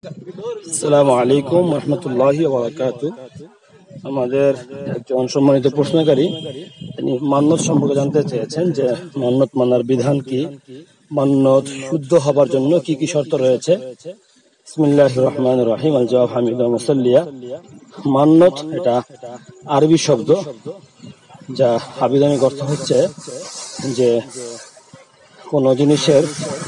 আসসালামু আলাইকুম রহমতুল্লাহি ওয়া বারাকাতুহু। আমাদের একজন সম্মানিত প্রশ্নকারী তিনি মান্নত সম্পর্কে জানতে চেয়েছেন যে মান্নত মানার বিধান কি, মান্নত শুদ্ধ হবার জন্য কি কি শর্ত রয়েছে। বিসমিল্লাহির রহমানির রহিম। আল জওয়াব হামিদুন মুসাল্লিয়া। মান্নত এটা আরবি শব্দ, যা আবিধানিক অর্থ হচ্ছে যে কোন জিনিসের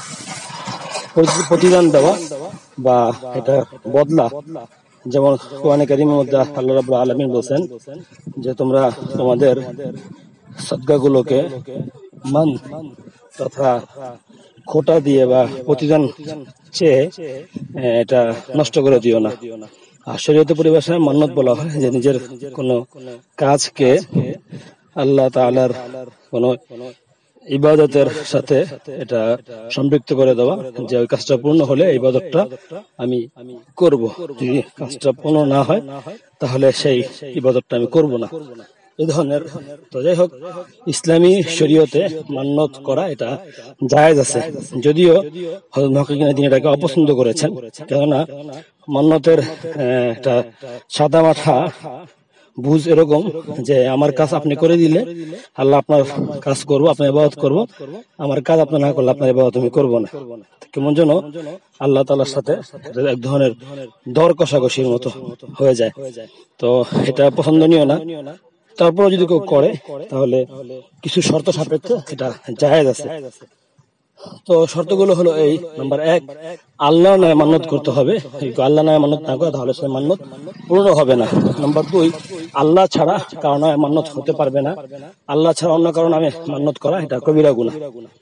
প্রতিদান দেওয়া বা এটা বদলা। যেমন কোরআনে কারীমের মধ্যে আল্লাহ রাব্বুল আলামিন বলেন যে তোমরা তোমাদের সাদকাগুলোকে মান তথা খোটা দিয়ে বা প্রতিদান চেয়ে এটা নষ্ট করে দিও না। আর শরীয়তে পরিভাষায় মান্নত বলা হয় যে নিজের কোন কাজকে আল্লাহ তাআলার কোন ইবাদতের সাথে এটা সম্পৃক্ত করে দেওয়া, যে ওই কাজটা পূর্ণ হলে ইবাদতটা আমি করব, যদি কাজটা পূর্ণ না হয় তাহলে সেই ইবাদতটা আমি করব না, এই ধরনের। তো যাই হোক, ইসলামী শরীয়তে মান্নত করা এটা জায়েজ আছে, যদিও হযরত মুহাক্কিকিন তিনি এটাকে অপছন্দ করেছেন। কেননা মান্নতের একটা সাদা মাথা বুঝ এরকম যে আমার কাজ আপনি করে দিলে আল্লাহ আপনার কাজ করবো, আপনার ইবাদত করবো, আমার কাজ আপনি না করলে আপনার ইবাদত আমি করবো না। কেমন যেন আল্লাহ তাআলার সাথে এক ধরনের দর কষাকষির মতো হয়ে যায়। তো এটা পছন্দনীয় না। তারপরে যদি কেউ করে তাহলে কিছু শর্ত সাপেক্ষে এটা জায়েজ আছে। তো শর্তগুলো হলো এই: নাম্বার 1, আল্লাহর নামে মান্নত করতে হবে। আল্লাহর নামে মান্নত না করে তাহলে সে মান্নত পূর্ণ হবে না। নাম্বার 2, আল্লাহ ছাড়া কারো নামে মান্নত হতে পারবে না। আল্লাহ ছাড়া অন্য কারো নামে মান্নত করা এটা কবিরা গুনাহ।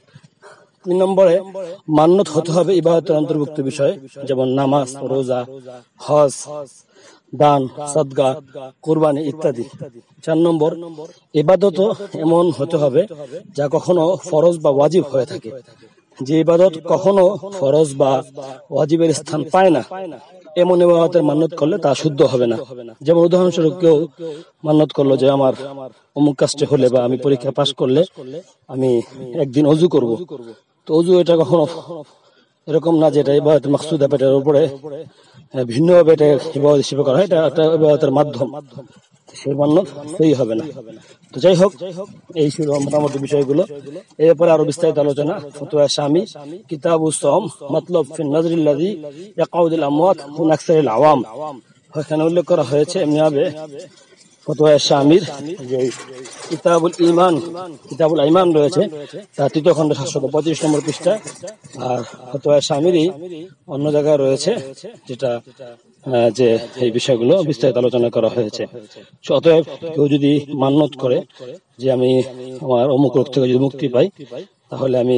3 নম্বরে, মান্নত হতে হবে ইবাদতের অন্তর্ভুক্ত বিষয়, যেমন নামাজ, রোজা, হজ, দান, সাদকা, কুরবানি ইত্যাদি। 4 নম্বর, ইবাদত এমন হতে হবে যা কখনো ফরজ বা ওয়াজিব হয়ে থাকে। যে ইবাদত কখনো ফরজ বা ওয়াজিবের স্থান পায় না, এমন ইবাদতের মান্নত করলে তা শুদ্ধ হবে না। যেমন উদাহরণস্বরূপ কেউ মান্নত করলো যে আমার অমুক কাজটি হলে বা আমি পরীক্ষা পাশ করলে আমি একদিন ওযু করব। তো ওযু এটা কখনো এরকম না যে এটা ইবাদতের মাকসুদ, এটার উপরে ভিন্নভাবে এটা ইবাদত হিসেবে করা হয়, এটা একটা ইবাদতের মাধ্যম, সেই মান্নত সহি হবে না। তো যাই হোক, এই ছিল মোটামুটি বিষয়গুলো। এরপরে আরো বিস্তারিত আলোচনা ফতোয়া শামী, কিতাবুস সাওম, মাতলাব ফি নাযরিল্লাযী ইয়াকাউদুল আমওয়াত মিন আকসারিল আওয়াম। এখানে উল্লেখ করা হয়েছে এমনিভাবে ফতোয়া শামীর যে কিতাবুল ঈমান, কিতাবুল ঈমান রয়েছে তার 3য় খণ্ড 735 নম্বর পৃষ্ঠা। আর ফতোয়া শামীরই অন্য জায়গায় রয়েছে যেটা যে এই বিষয়গুলো বিস্তারিত আলোচনা করা হয়েছে। অতএব কেউ যদি মান্নত করে যে আমি আমার অমুক রোগ থেকে যদি মুক্তি পাই তাহলে আমি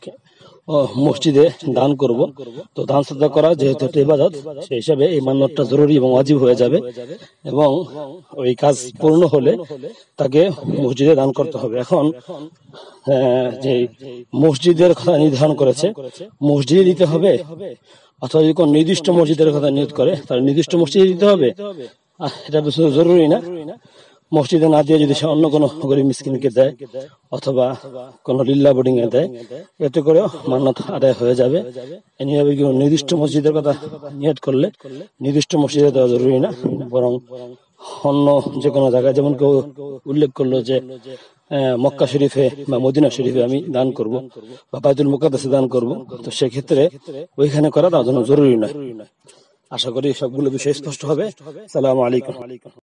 মসজিদে দান করব, তো দান সাদকা করা যেহেতু একটা ইবাদত, সেই হিসাবে এই মান্নতটা জরুরি এবং ওয়াজিব হয়ে যাবে, এবং ওই কাজ পূর্ণ হলে তাকে মসজিদে দান করতে হবে। এখন যে মসজিদের কথা নির্ধারণ করেছে, মসজিদে দিতে হবে অথবা যদি কোন নির্দিষ্ট মসজিদের কথা নিয়ত করে তাহলে নির্দিষ্ট মসজিদে দিতে হবে, এটা তো জরুরি না। মসজিদে না দিয়ে যদি সে অন্য কোনো গরিব মিসকিনকে দেয় অথবা কোনো লিল্লা বোর্ডিং এ দেয়, এতে করে মান্নত আদায় হয়ে যাবে। এভাবে নির্দিষ্ট মসজিদের কথা নিয়ত করলে নির্দিষ্ট মসজিদে দেওয়া জরুরি না, বরং অন্য যে কোনো জায়গায়, যেমন কেউ উল্লেখ করলো যে মক্কা শরীফে বা মদিনা শরীফে আমি দান করব বা বাইতুল মুকাদ্দাসে দান করব, তো সেক্ষেত্রে ওইখানে করা তার জন্য জরুরি নয়। আশা করি সবগুলো বিষয় স্পষ্ট হবে। আসসালামু আলাইকুম।